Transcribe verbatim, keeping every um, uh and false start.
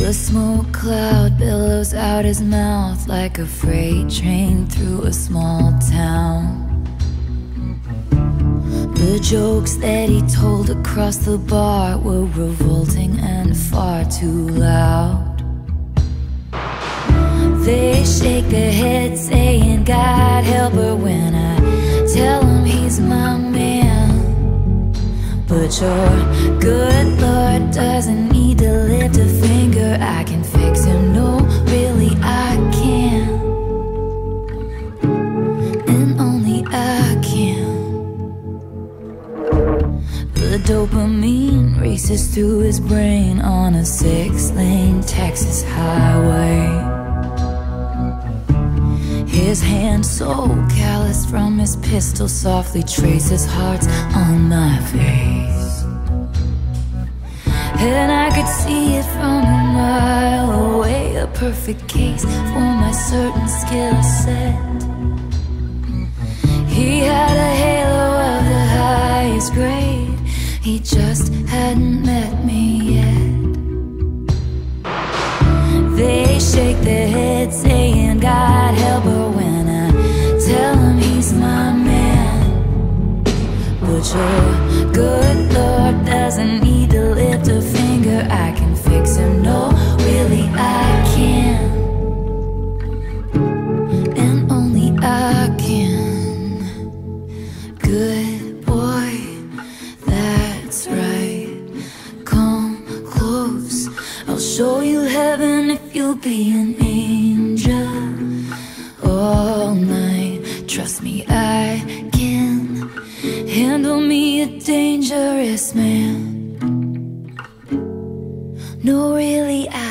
The smoke cloud billows out his mouth like a freight train through a small town. The jokes that he told across the bar were revolting and far too loud. They shake their heads saying, God help her, when I tell him he's my man. But your good Lord doesn't need to lift a finger. I can fix him, no, really I can. And only I can. The dopamine races through his brain on a six-lane Texas highway. His hand so callous from his pistol softly traces hearts on my face. And I could see it from a mile away, a perfect case for my certain skill set. He had a halo of the highest grade, he just hadn't met me yet. They shake their heads saying, God help her, when I tell him he's my man. But your good Lord doesn't need to lift a finger. I can fix him, no, really I can. And only I can. Good boy, that's right. Come close, I'll show you heaven if you'll be an angel. All night, trust me, I can handle me a dangerous man. No, really, I